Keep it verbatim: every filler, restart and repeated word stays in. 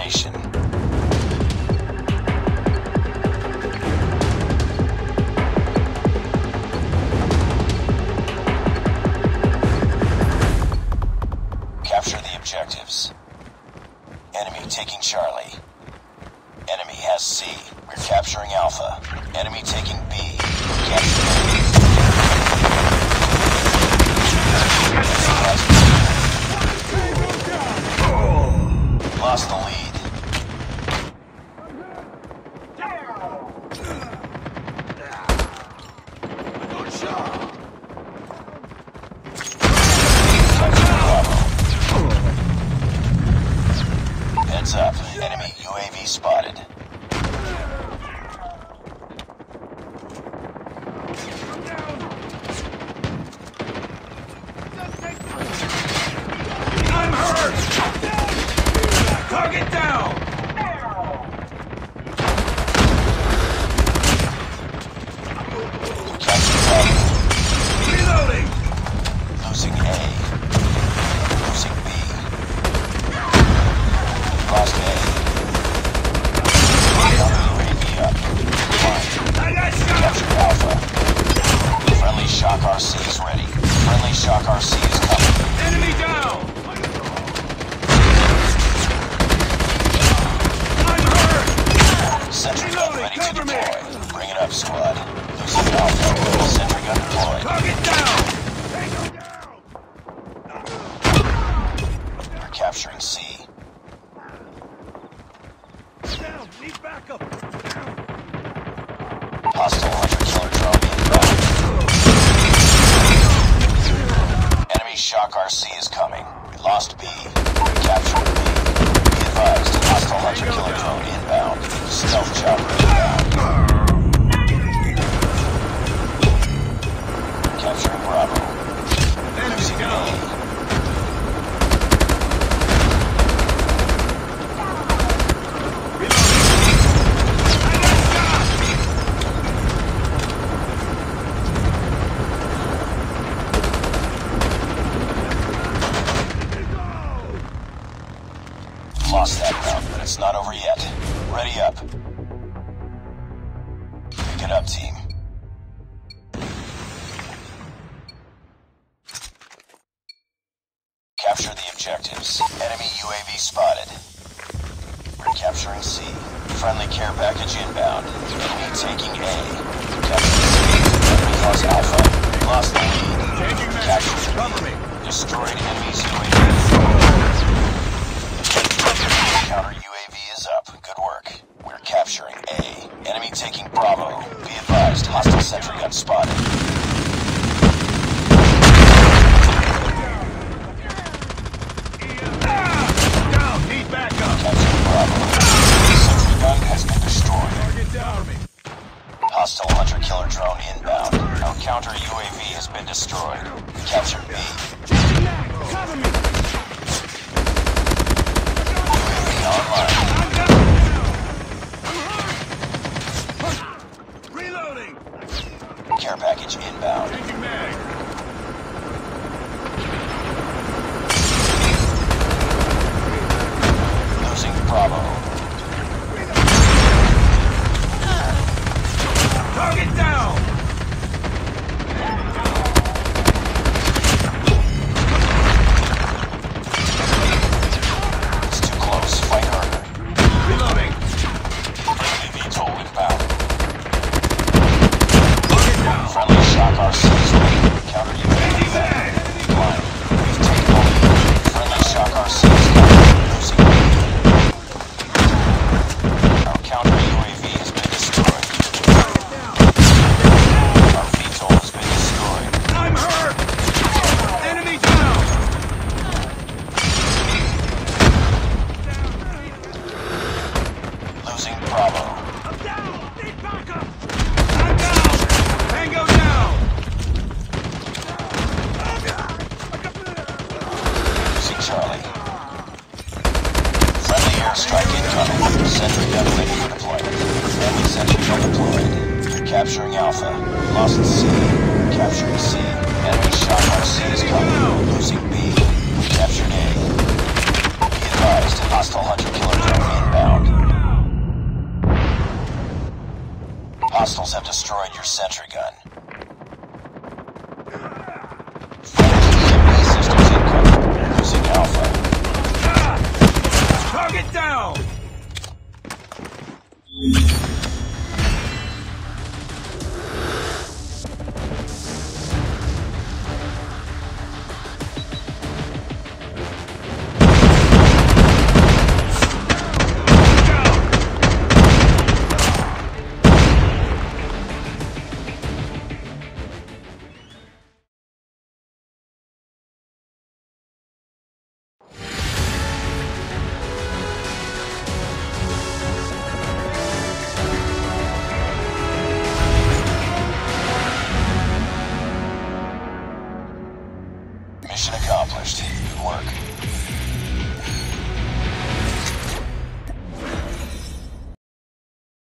information. Capture the objectives. Enemy taking Charlie. Enemy has C. We're capturing Alpha. Enemy taking B. We're capturing A. Lost the lead. Heads up. Enemy U A V spotted. I'm hurt! Target down! Reloading! Losing A. Losing B. Lost A. Counter U A V up. I got shot! Captured Alpha. Friendly Shock R C is ready. Friendly Shock R C is coming. Enemy down! I'm hurt! Sentry gun ready to deploy. Bring it up, squad. Losing Alpha. Sentry gun deployed. Target down! We're capturing C. Down! Need backup! Hostile hunter-killer drone inbound. Enemy Shock R C is coming. We lost B. We captured B. Be advised, hostile hunter-killer drone inbound. Stealth chopper inbound. Capturing Bravo. Losing A. Lost that round, but it's not over yet. Ready up. Pick it up, team. Capture the objectives. Enemy U A V spotted. We're capturing C. Friendly care package inbound. Enemy taking A. Capturing C. Enemy lost Alpha. Lost the lead. Captured B. Destroyed enemy's U A V. Counter U A V is up. Good work. We're capturing A. Enemy taking Bravo. Be advised, hostile sentry gun spotted. Down! Need backup! Capturing Bravo. Sentry gun has been destroyed. Target down me! Hostile hunter-killer drone inbound. Our counter U A V has been destroyed. Capture B. Cover me! U A V online. Reloading! Care package inbound. Changing mag! Losing Bravo. Target down! It's too close. Fight harder. Reloading! Friendly V TOL inbound. Target down! Friendly Shock R C is ready. Counter U A V. Changing mag! Line. We've taken the lead. Friendly Shock R C is coming. Losing lead. Our counter U A V has been destroyed. Our V TOL has been destroyed. I'm hurt! Enemy down! Losing Bravo. I'm down! Need backup! I'm down! Tango down! Losing Charlie. Friendly airstrike incoming. Sentry gun ready for deployment. Friendly sentry gun deployed. You're capturing Alpha. Lost C. Capturing C. Enemy Shock R C is coming. Losing B. Captured A. Be advised, hostile hunter-killer drone Mission accomplished. Good work.